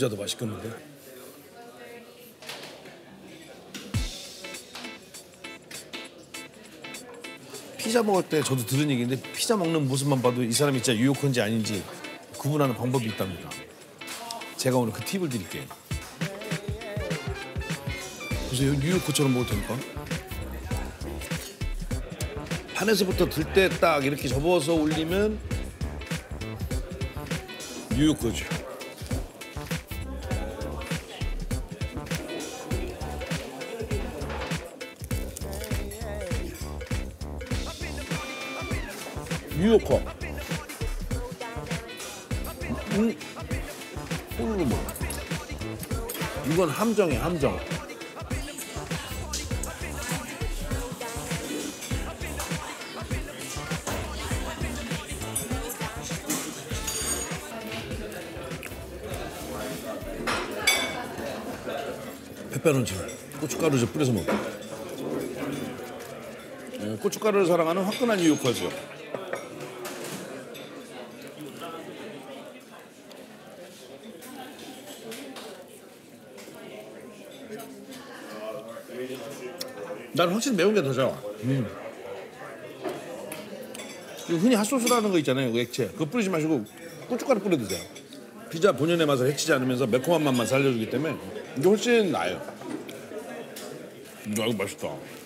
피자도 맛있겠는데. 피자 먹을 때 저도 들은 얘기인데 피자 먹는 모습만 봐도 이 사람이 진짜 뉴요커인지 아닌지 구분하는 방법이 있답니다. 제가 오늘 그 팁을 드릴게요. 보세요, 뉴요커처럼 먹어도 됩니까? 판에서부터 들 때 딱 이렇게 접어서 올리면 뉴요커죠. 뉴요커. 홀로 먹어. 이건 함정이야, 함정. 페페론치 고춧가루 좀 뿌려서 먹어. 고춧가루를 사랑하는 화끈한 뉴요커죠. 난 확실히 매운 게 더 좋아. 흔히 핫소스라는 거 있잖아요, 그 액체. 그거 뿌리지 마시고 고춧가루 뿌려 드세요. 피자 본연의 맛을 해치지 않으면서 매콤한 맛만 살려주기 때문에 이게 훨씬 나아요. 이거 맛있다.